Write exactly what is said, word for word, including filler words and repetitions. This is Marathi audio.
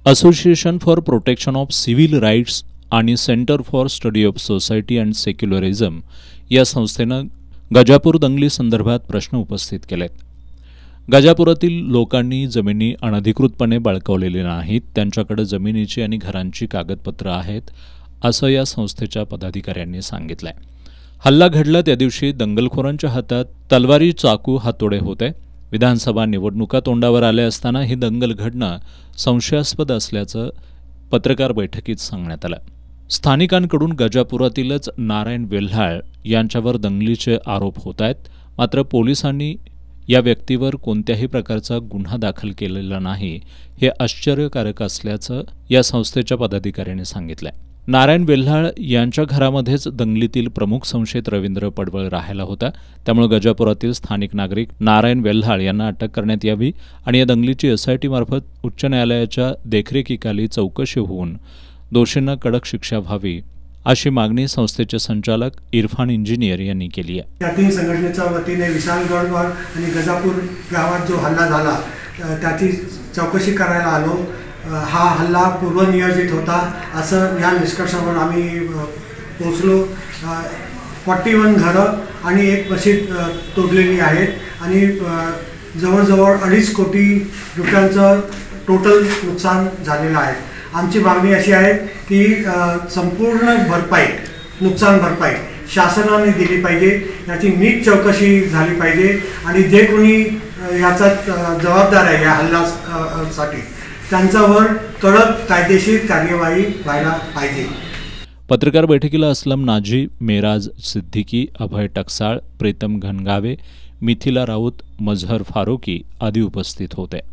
Association for Protection of Civil Rights आणि Centre for Study of Society and Secularism या संस्थेनं गजापूर दंगली संदर्भात प्रश्न उपस्थित केलेत. गजापुरातील लोकांनी जमिनी अनधिकृतपणे बळकावलेल्या नाहीत, त्यांच्याकडे जमिनीची आणि घरांची कागदपत्र आहेत, असं या संस्थेच्या पदाधिकाऱ्यांनी सांगितलंय. हल्ला घडला त्या दिवशी दंगलखोरांच्या हातात तलवारी, चाकू, हातोडे होते. विधानसभा निवडणुका तोंडावर आल्या असताना ही दंगल घडणं संशयास्पद असल्याचं पत्रकार बैठकीत सांगण्यात आलं. स्थानिकांकडून गजापुरातीलच नारायण वेल्हाळ यांच्यावर दंगलीचे आरोप होत आहेत, मात्र पोलिसांनी या व्यक्तीवर कोणत्याही प्रकारचा गुन्हा दाखल केलेला नाही, हे आश्चर्यकारक असल्याचं या संस्थेच्या पदाधिकाऱ्यांनी सांगितलंय. नारायण वेल्हाळ यांच्या घरामध्येच दंगलीतील प्रमुख संशयित रवींद्र पडवळ राहायला होता, त्यामुळे गजापुरातील स्थानिक नागरिक नारायण वेल्हाळ यांना अटक करण्यात यावी आणि या दंगलीची एसआयटी मार्फत उच्च न्यायालयाच्या देखरेखीखाली चौकशी होऊन दोषींना कडक शिक्षा व्हावी, अशी मागणी संस्थेचे संचालक इरफान इंजिनियर यांनी केली आहे. या तीन संघटनेच्या वतीने विशालगडवर आणि गजापूर गावात जो हल्ला झाला त्याची चौकशी करायला आलो. हा हल्ला पूर्वनियोजित होता असं या निष्कर्षावर आम्ही पोचलो. एक्कावन्न घरं आणि एक मशीद तोडलेली आहेत आणि जवळजवळ अडीच कोटी रुपयांचं टोटल नुकसान झालेलं आहे. आमची मागणी अशी आहे की संपूर्ण भरपाई, नुकसान भरपाई शासनाने दिली पाहिजे, याची नीट चौकशी झाली पाहिजे आणि जे कोणी याचा जबाबदार आहे या हल्ल्यासाठी त्यांच्यावर कडक कायदेशीर कार्यवाही व्हायला पाहिजे. पत्रकार बैठकीला असलम नाजी, मेराज सिद्दीकी, अभय टकसाळ, प्रीतम घनगावे, मिथिला राऊत, मजहर फारुकी आदी उपस्थित होते.